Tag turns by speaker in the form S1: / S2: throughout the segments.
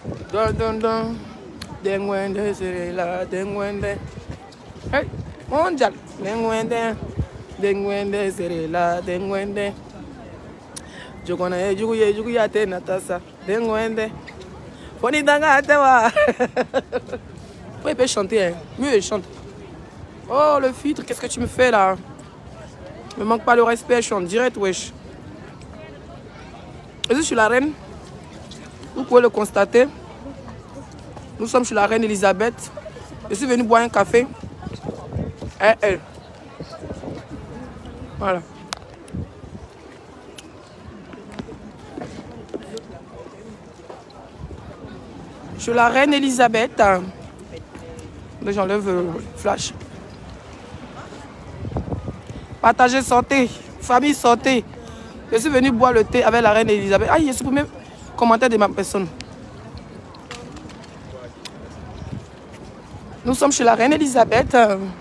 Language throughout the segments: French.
S1: Don don don. Dengwende serela, dengwende. Hey, mondial. Dengwende. Dengwende serela, dengwende. Je connais juguye te natasa. Dengwende. Foni danga tewa. Oui, il peut chanter, hein. Mieux il chante. Oh le filtre, qu'est-ce que tu me fais là? Me manque pas le respect, je chante direct, wesh. Je suis la reine. Vous pouvez le constater. Nous sommes chez la reine Elisabeth. Je suis venue boire un café. Et elle. Voilà. Je suis la reine Elisabeth. J'enlève le flash. Partagez, sortez. Famille, sortez. Je suis venue boire le thé avec la reine Elisabeth. Ah, il y a supprimé commentaire de ma personne. Nous sommes chez la reine Elisabeth.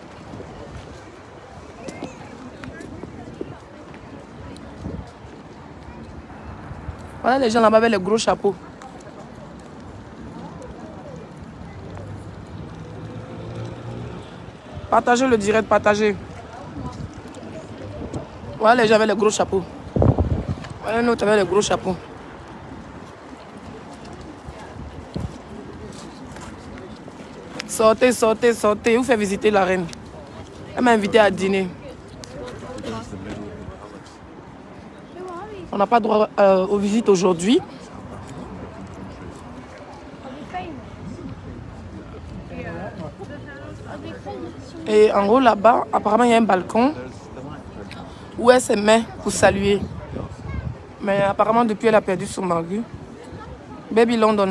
S1: Voilà les gens là-bas avec les gros chapeaux. Partagez le direct, partagez. Voilà les gens avec les gros chapeaux. Voilà nous avec les gros chapeaux. Sortez, sortez, sortez. Vous faites visiter la reine. Elle m'a invité à dîner. On n'a pas droit aux visites aujourd'hui. Et en haut là-bas, apparemment il y a un balcon où elle se met pour saluer. Mais apparemment depuis elle a perdu son mari. Baby London.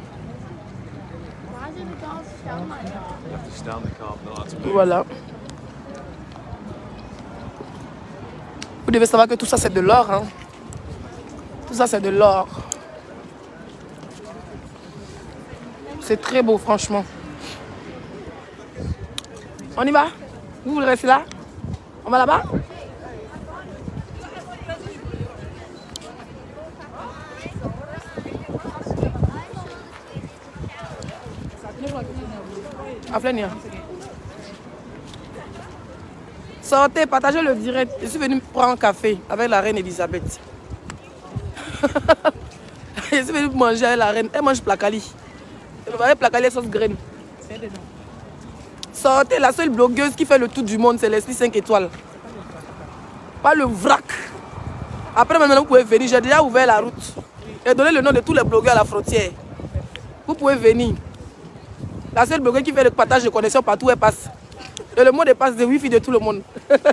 S1: Voilà. Vous devez savoir que tout ça c'est de l'or. Hein? Tout ça c'est de l'or. C'est très beau franchement. On y va? Vous voulez rester là? On va là-bas? Sortez, partagez le direct. Je suis venue prendre un café avec la reine Elisabeth. Je suis venue manger avec la reine. Elle mange placali. Elle va placali sauce graine. Sortez, la seule blogueuse qui fait le tour du monde, c'est Leslie 5 étoiles. Pas le vrac. Après maintenant, vous pouvez venir. J'ai déjà ouvert la route. J'ai donné le nom de tous les blogueurs à la frontière. Vous pouvez venir. La seule blogueuse qui fait le partage de connexion partout, elle passe. Et le mot de passe de wifi de tout le monde.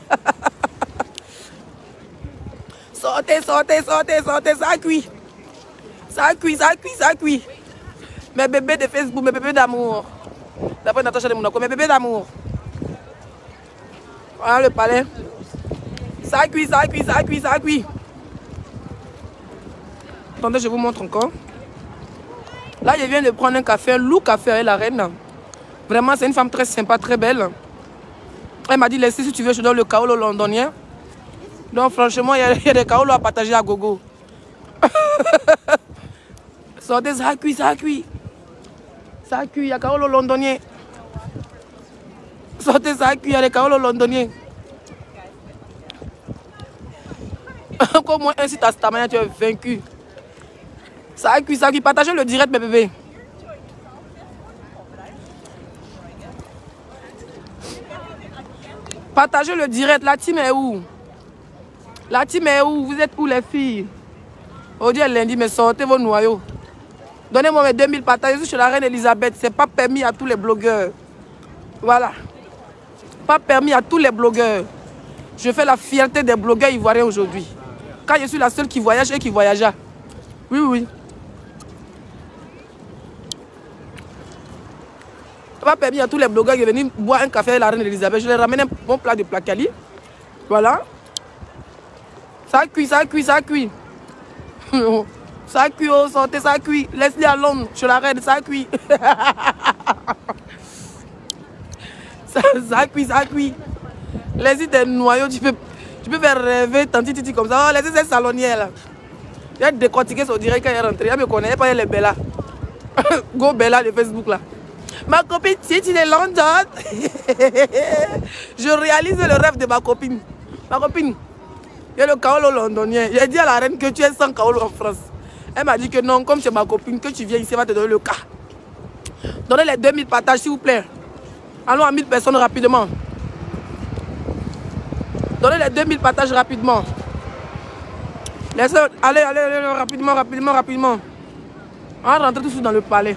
S1: Sortez, sortez, sortez, sortez, ça cuit. Ça cuit, ça cuit, ça cuit. Mes bébés de Facebook, mes bébés d'amour. D'après Natacha de Monaco, mes bébés d'amour. Voilà le palais. Ça cuit, ça cuit, ça cuit, ça cuit. Attendez, je vous montre encore. Là, je viens de prendre un café, un loup café avec la reine. Vraiment, c'est une femme très sympa, très belle. Elle m'a dit, laissez si tu veux, je donne le kaolo londonien. Donc, franchement, il y a des kaolos à partager à gogo. Sortez, ça cuit, ça cuit. Ça cuit, il y a kaolo londonien. Sortez, ça cuit, il y a des kaolos londoniens. Encore moins un site à Stamania, tu es vaincu. Ça cuit, ça cuit. Partagez le direct, mes bébés. Partagez le direct. La team est où? La team est où? Vous êtes où les filles? Aujourd'hui est lundi, mais sortez vos noyaux. Donnez-moi mes 2000 partages. Je suis chez la reine Elisabeth. C'est pas permis à tous les blogueurs. Voilà. Pas permis à tous les blogueurs. Je fais la fierté des blogueurs ivoiriens aujourd'hui. Quand je suis la seule qui voyage et qui voyagea. Oui, oui. Pas permis à tous les blogueurs de venir boire un café avec la reine Elisabeth. Je leur ramène un bon plat de placali. Voilà. Ça cuit, ça cuit, ça cuit. Ça cuit, oh, sortez, ça cuit. Laisse-les à Londres, je la reine, ça cuit. Ça cuit, ça cuit. Laisse-y des noyaux, tu peux faire rêver Tanti Titi comme ça. Oh, laissez cette salonnière là. Il a décortiqué son direct quand elle est rentrée. Elle me connaît pas, elle est belle là. Go Bella de Facebook là. Ma copine Titi de London. Je réalise le rêve de ma copine. Ma copine, il y a le kaolo londonien. J'ai dit à la reine que tu es sans kaolo en France. Elle m'a dit que non, comme c'est ma copine, que tu viens ici, elle va te donner le cas. Donnez les 2000 partages, s'il vous plaît. Allons à 1000 personnes rapidement. Donnez les 2000 partages rapidement. Laissez, allez, rapidement. On va rentrer tout de suite dans le palais.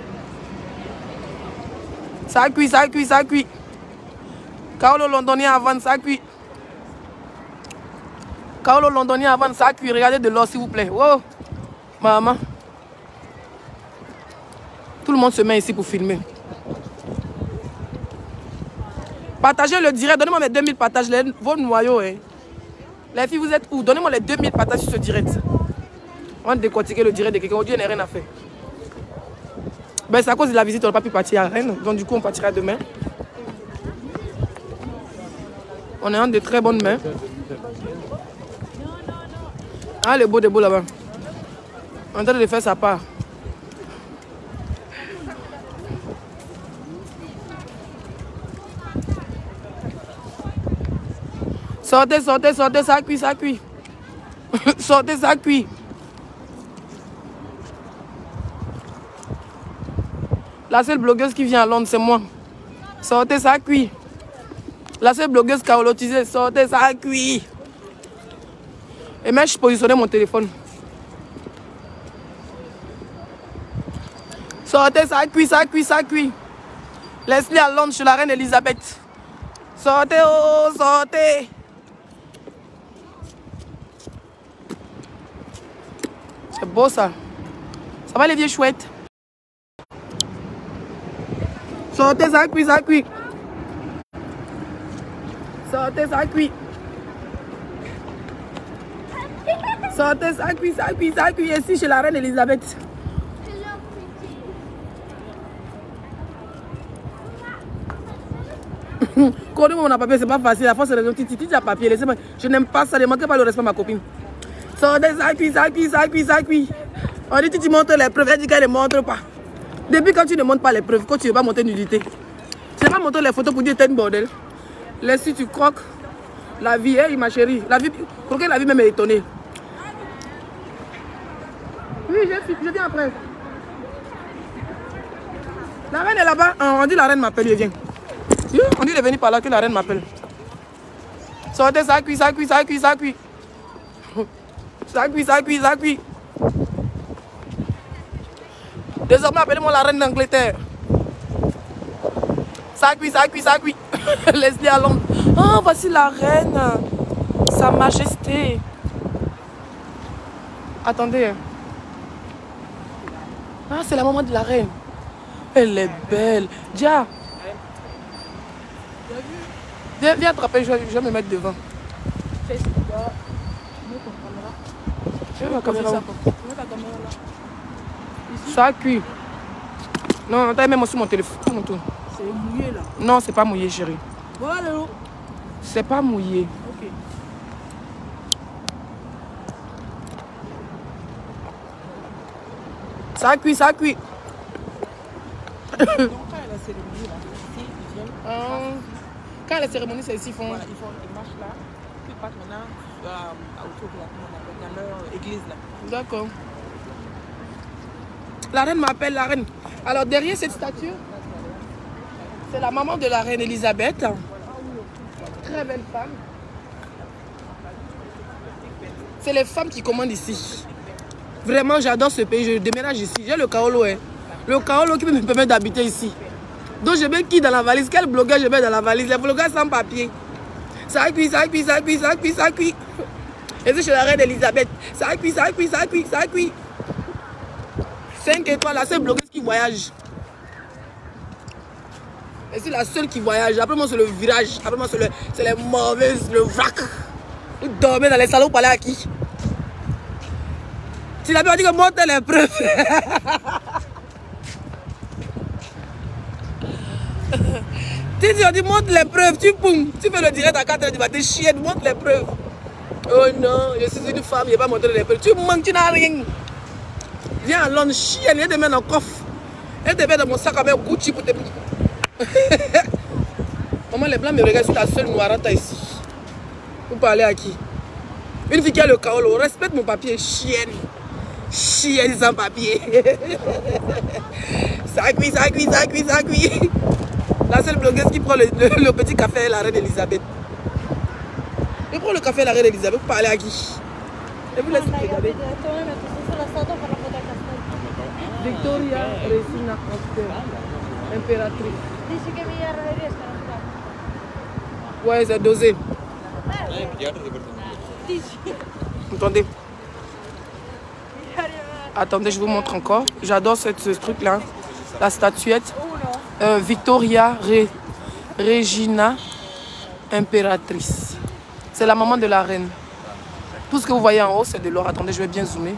S1: Ça cuit. Kaolo londonien avant, ça cuit. Kaolo londonien avant, ça cuit. Regardez de l'or, s'il vous plaît. Oh, maman. Tout le monde se met ici pour filmer. Partagez le direct. Donnez-moi mes 2000 partages. Vos noyaux. Hein. Les filles, vous êtes où? Donnez-moi les 2000 partages sur ce direct. On va décortiquer le direct de quelqu'un. Aujourd'hui, il n'y a rien à faire. Ben, c'est à cause de la visite, on n'a pas pu partir à Rennes. Donc, du coup, on partira demain. On est en de très bonnes mains. Ah, le beau de beau là-bas. On est en train de faire sa part. Sortez, ça cuit. Sortez, ça cuit. La seule blogueuse qui vient à Londres, c'est moi. Sortez, ça cuit. La seule blogueuse kaolotisée, sortez, ça cuit. Et même, je positionnais mon téléphone. Sortez, ça cuit. Laisse-les à Londres chez la reine Elisabeth. Sortez, oh, sortez. C'est beau ça. Ça va les vieux chouettes? Sortez, ça cuit. Sortez, ça cuit. Sortez, ça cuit. Ici chez la reine Elisabeth. Connais-moi mon papier, c'est pas facile. La force c'est le petit à papier. Laissez-moi. Je n'aime pas ça. Ne manquez pas le respect à ma copine. Sortez, ça cuit. On dit tu montres les preuves. Elle dit qu'elle ne montre pas. Depuis quand tu ne montres pas les preuves, quand tu ne veux pas montrer nudité, tu ne veux pas montrer les photos pour dire que tu es une bordel. Laisse si tu croques la vie, hey, ma chérie. La vie, croquer la vie même est étonnée. Oui, je viens après. La reine est là-bas. On dit la reine m'appelle, je viens. On dit de venir par là que la reine m'appelle. Sortez, ça cuit. Ça cuit. Désormais, appelez-moi la reine d'Angleterre. Ça cuit. Laisse-les à Londres. Oh, voici la reine. Sa majesté. Attendez. Ah, c'est la maman de la reine. Elle est belle. Dia. Viens attraper, je vais me mettre devant. Je vais ma caméra. Ça cuit. Non, t'as même aussi mon téléphone.
S2: C'est mouillé là.
S1: Non, c'est pas mouillé, chérie.
S2: Voilà l'eau.
S1: C'est pas mouillé.
S2: Ok.
S1: Ça cuit.
S2: Donc quand il y a la cérémonie là, ici, ils viennent.
S1: Quand la cérémonie, c'est ici, ils font.
S2: Voilà, ils marchent là, puis ils partent maintenant autour de dans leur église là.
S1: D'accord. La reine m'appelle la reine. Alors derrière cette statue, c'est la maman de la reine Elisabeth. Très belle femme. C'est les femmes qui commandent ici. Vraiment, j'adore ce pays. Je déménage ici. J'ai le kaolo. Hein. Le kaolo qui me permet d'habiter ici. Donc je mets qui dans la valise? Quel blogueur je mets dans la valise? Les blogueurs sans papier. Ça cuit. Et c'est chez la reine Elisabeth. Ça cuit. 5 étoiles, la seule blogueuse qui voyage. Et c'est la seule qui voyage. Après moi, c'est le virage. Après moi, c'est les mauvaises, le vrac. Vous dormez dans les salons pour aller à qui? Tu l'as bien dit que montre les preuves. On dit montre les preuves. Tu fais le direct à 4h du matin. Chienne, montre les preuves. Oh non, je suis une femme, je ne vais pas montrer les preuves. Tu manques, tu n'as rien. Viens à Londres, chienne, viens te mettre dans le coffre. Elle devait dans mon sac avec Gucci pour te... Maman, les blancs me regardent, je suis la seule noirata ici. Vous parlez à qui? Une fille qui a le kaolo, respecte mon papier, chienne. Chienne sans papier. Ça cuit, ça cuit, ça cuit, ça cuit. La seule blogueuse qui prend le petit café est la reine Elisabeth. Je prends le café à la reine Elisabeth, vous parlez à qui? Et vous laissez regarder. Victoria Regina impératrice. Ouais, c'est dosé. Attendez. Attendez, je vous montre encore. J'adore ce truc-là. La statuette. Victoria Regina impératrice. C'est la maman de la reine. Tout ce que vous voyez en haut, c'est de l'or. Attendez, je vais bien zoomer.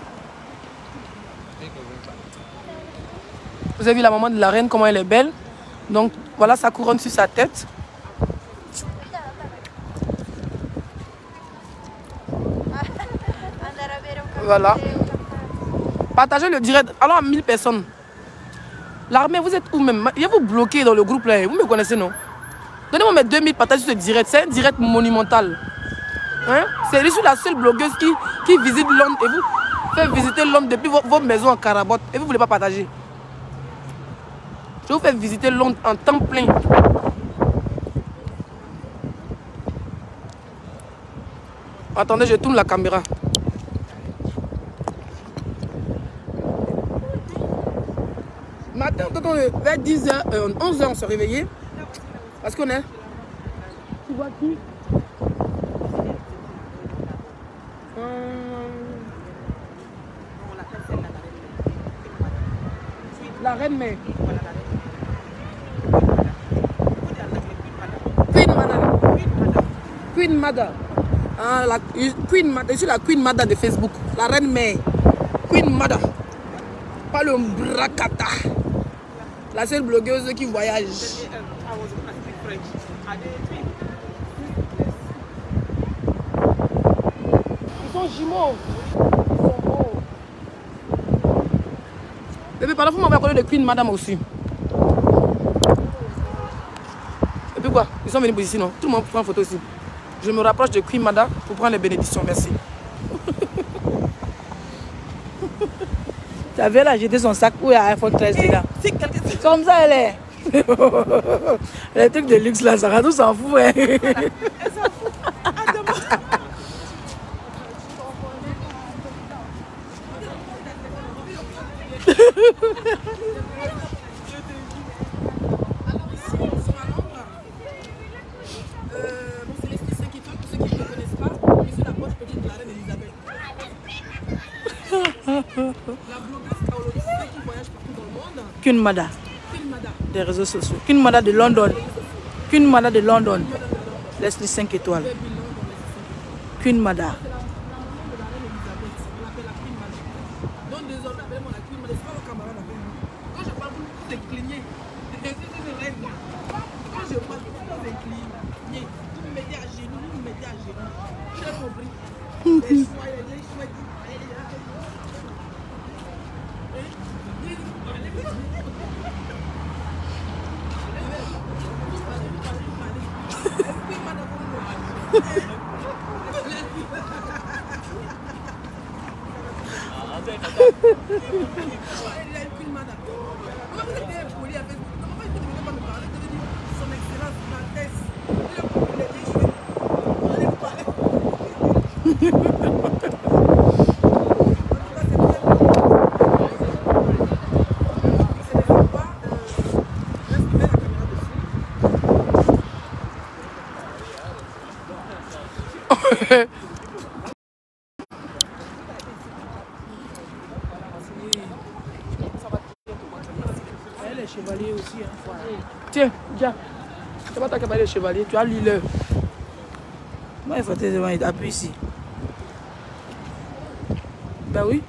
S1: Vous avez vu la maman de la reine, comment elle est belle. Donc, voilà sa couronne sur sa tête. Voilà. Partagez le direct. Alors à 1000 personnes. L'armée, vous êtes où même? Il y a vous bloqué dans le groupe là. Vous me connaissez, non? Donnez-moi mes 2000 partages sur ce direct. C'est un direct monumental. Hein? Je suis la seule blogueuse qui visite Londres et vous fait visiter Londres depuis vos maisons en carabotte. Et vous ne voulez pas partager. Je vous fais visiter Londres en temps plein. Attendez, je tourne la caméra. Matin, vers 10h, 11h, on se réveillait. Parce qu'on est. Tu vois qui? La reine mère. Queen Mada. Ah, la Queen Mada. Je suis la Queen Mada de Facebook. La reine mère. Queen Mada. Pas le bracata. La seule blogueuse qui voyage. Ils sont jumeaux. Ils sont beaux. Bébé, par là, vous m'avez parlé de Queen Madame aussi. Et puis quoi? Ils sont venus pour ici, non? Tout le monde prend une photo ici. Je me rapproche de Queen Madame pour prendre les bénédictions. Merci.
S2: Tu avais là jeté son sac où il y a un iPhone 13 dedans. Comme ça, elle est. Les trucs de luxe là, Sarah, tout s'en fout. Hein. Elle s'en fout. Queen Mada. Des réseaux sociaux. Queen Mada de London. Queen Mada de London. Laisse-les 5 étoiles. Queen Mada.
S1: Donc désormais, appelez-moi la Queen Mada. C'est pas vos camarades avec moi. Quand je parle, vous déclinez. Quand je parle, vous déclinez. Vous me mettez à genoux, vous me mettez à genoux. J'ai compris. Les choix.
S2: Les chevaliers aussi. Hein.
S1: Tiens, viens. C'est pas toi qui as parlé de chevalier, tu as lu le.
S2: Moi, il faut te demander, appuie ici. Ben oui.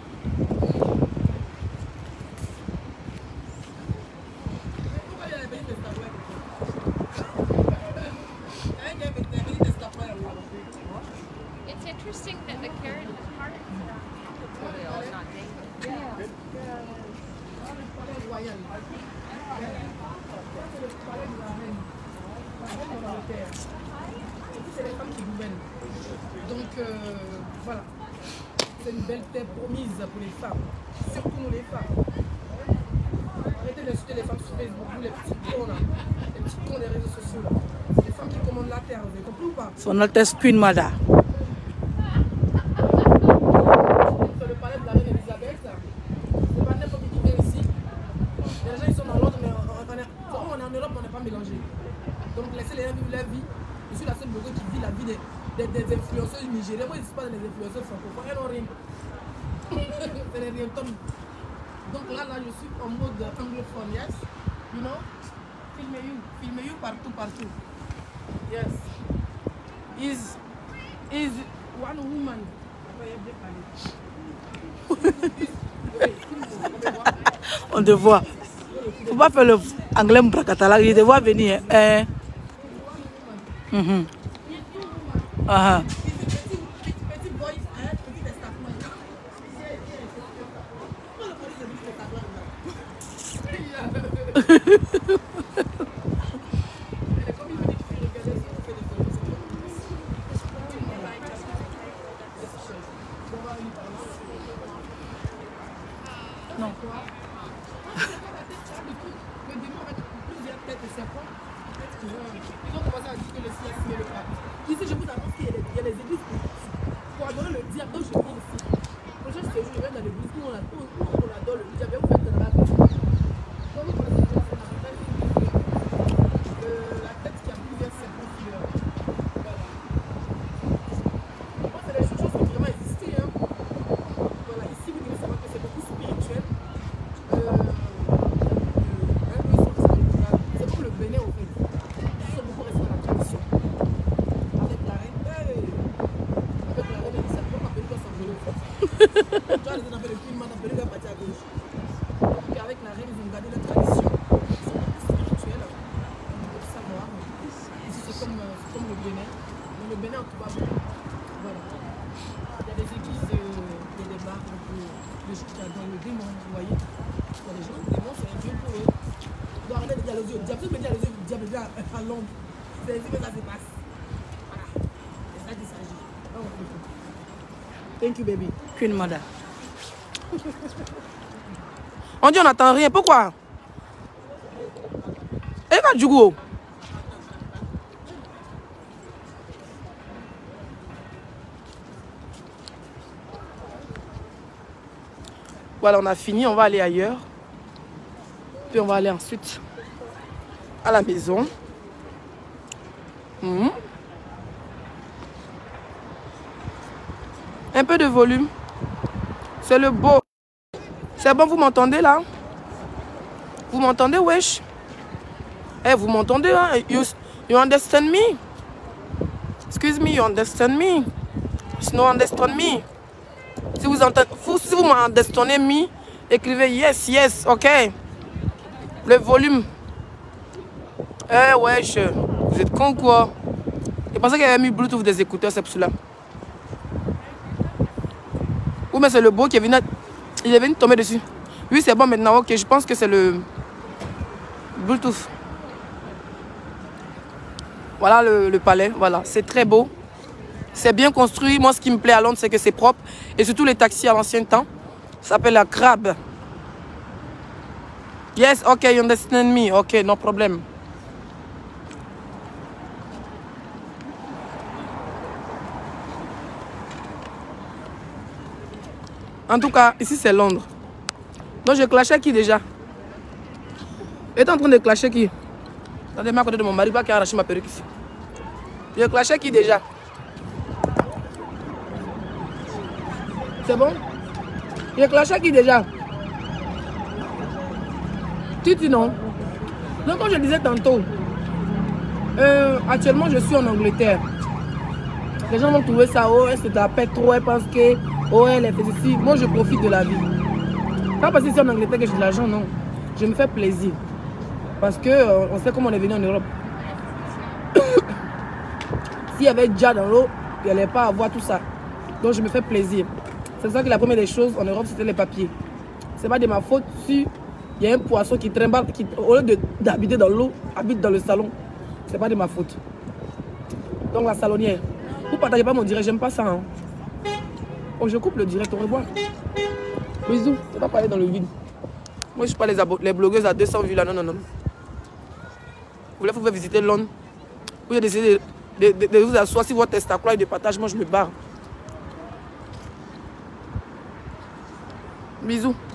S3: It's interesting that the carrot is part of it. Not
S1: royale. C'est le palais de la reine. La reine d'Angleterre. Et puis c'est les femmes qui gouvernent. Donc voilà. C'est une belle terre promise pour les femmes. Surtout nous les femmes. Arrêtez d'insulter les femmes sur Facebook, vous les petits cons là. Les petits cons des réseaux sociaux là. C'est les femmes qui commandent la terre, vous avez compris ou pas?
S2: Son Altesse Queen Mada.
S1: C'est le palais de la reine Elisabeth là. C'est pas n'importe qui vient ici. Les gens ils sont dans l'ordre, mais on est en Europe, on n'est pas mélangé. Donc laissez les gens vivre leur vie. Je suis la seule blogueuse qui vit la vie des influenceurs nigériens. Moi, ils ne sont pas des influenceurs francophones. Elles n'ont rien. C'est les rien. Donc là, je suis en mode anglophone, yes. You know? Filmez you partout. Yes. Is one woman.
S2: On te voit. Faut pas faire le anglais mbrakatala. Il te voit venir.
S1: Petit boy, petit destacement.
S2: Non.
S1: Le démon avec plusieurs têtes de serpent. Ils ont commencé à dire que le ciel est le pape. Ici, je vous annonce qu'il y a des églises pour adorer le diable. Donc, je viens ici. Prochain séjour, je vais dans l'église où on adore le diable. Vous faites de la tête. Donc, vous connaissez la tête qui a plusieurs serpents sur leur. Voilà. Moi, c'est des choses qui ont vraiment existé. Hein. Voilà, ici, vous devez savoir que c'est beaucoup spirituel. C'est comme le Bénin, en fait. Ils sont beaucoup restés dans la tradition. Avec la reine Elisabeth, on appelle quoi sans vélo. Tu vois, les gens appellent le film, on appelle le gars parti à gauche. Donc, avec la reine, ils ont gardé la tradition. Ils sont beaucoup spirituels. Il faut savoir. Ici, c'est comme le Bénin. Mais le Bénin, en tout cas, voilà. Il y a des églises, il y a des bars, dans le démon, vous voyez. Il y a des gens, le démon, c'est un dieu pour eux. Il doit arrêter de dire aux yeux, le diable, me dire aux yeux, le diable est à l'ombre. C'est ainsi que ça se passe. Voilà. C'est ça qu'il s'agit. Thank you, baby.
S2: Queen Mada.
S1: On dit on n'entend rien. Pourquoi? Et quand du coup? Voilà, on a fini. On va aller ailleurs. Puis on va aller ensuite à la maison. Un peu de volume. C'est le beau. C'est bon, vous m'entendez là? Vous m'entendez, wesh? Eh, vous m'entendez là? You understand me? Excuse me, you understand me? You don't understand me? Si vous m'understandez me, écrivez yes, yes, ok? Le volume. Eh, wesh. Vous êtes con quoi? Je pensais qu'il y avait mis Bluetooth des écouteurs, c'est pour cela. Ou mais c'est le beau qui est venu. Il est venu tomber dessus. Oui, c'est bon maintenant. Ok, je pense que c'est le Bluetooth. Voilà le palais. Voilà, c'est très beau. C'est bien construit. Moi, ce qui me plaît à Londres, c'est que c'est propre. Et surtout les taxis à l'ancien temps. Ça s'appelle la Crab. Yes, ok, you understand me. Ok, no problem. En tout cas, ici c'est Londres. Donc je clashais qui déjà? Il est en train de clasher qui? Attendez-moi à côté de mon mari qui a arraché ma perruque ici. Je clashais qui déjà? C'est bon? Je clashais qui déjà? Titi non? Donc comme je disais tantôt, actuellement je suis en Angleterre. Les gens vont trouver ça, oh elle se tapette trop, elle pense que oh elle est fait ici. Moi je profite de la vie. Pas parce que c'est en Angleterre que j'ai de l'argent, non. Je me fais plaisir. Parce que on sait comment on est venu en Europe. S'il y avait déjà dans l'eau, il n'y allait pas avoir tout ça. Donc je me fais plaisir. C'est ça que la première des choses en Europe, c'était les papiers. C'est pas de ma faute si Il y a un poisson qui trimballe, qui, au lieu d'habiter dans l'eau, habite dans le salon. C'est pas de ma faute. Donc la salonnière, vous partagez pas mon direct, j'aime pas ça. Hein. Oh, je coupe le direct, au revoir. Bisous, je vais pas parler dans le vide. Moi, je suis pas les blogueuses à 200 vues là, non, non, non. Vous voulez vous faire visiter Londres? Vous avez décidé de vous asseoir si votre testacroix et de partage, moi je me barre. Bisous.